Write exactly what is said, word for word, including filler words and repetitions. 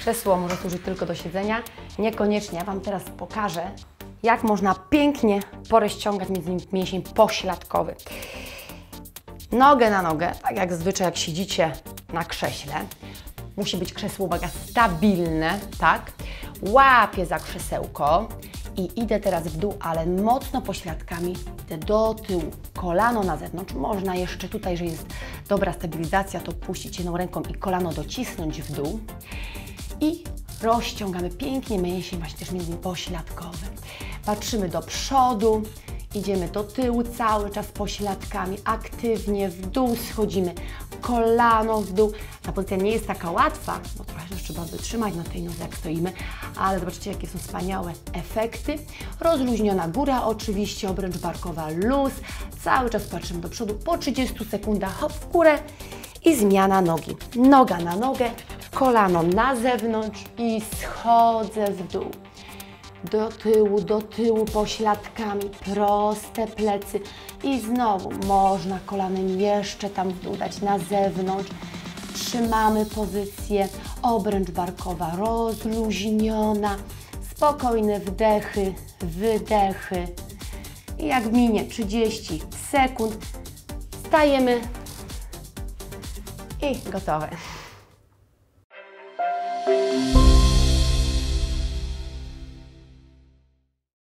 Krzesło może służyć tylko do siedzenia. Niekoniecznie. Ja Wam teraz pokażę, jak można pięknie porozciągać między innymi mięsień pośladkowy. Nogę na nogę, tak jak zazwyczaj jak siedzicie na krześle. Musi być krzesło, uwaga, stabilne, tak? Łapię za krzesełko i idę teraz w dół, ale mocno pośladkami, idę do tyłu, kolano na zewnątrz. Można jeszcze tutaj, jeżeli jest dobra stabilizacja, to puścić jedną ręką i kolano docisnąć w dół. I rozciągamy pięknie mięsień właśnie też między pośladkowy. Patrzymy do przodu, idziemy do tyłu cały czas pośladkami, aktywnie w dół schodzimy, kolano w dół. Ta pozycja nie jest taka łatwa, bo trochę też trzeba wytrzymać na tej nodze, jak stoimy, ale zobaczcie, jakie są wspaniałe efekty. Rozluźniona góra oczywiście, obręcz barkowa luz, cały czas patrzymy do przodu, po trzydziestu sekundach hop w górę i zmiana nogi. Noga na nogę, kolano na zewnątrz i schodzę w dół. Do tyłu, do tyłu pośladkami, proste plecy i znowu można kolanem jeszcze tam w dół dać na zewnątrz. Trzymamy pozycję, obręcz barkowa rozluźniona, spokojne wdechy, wydechy. I jak minie trzydzieści sekund, stajemy i gotowe.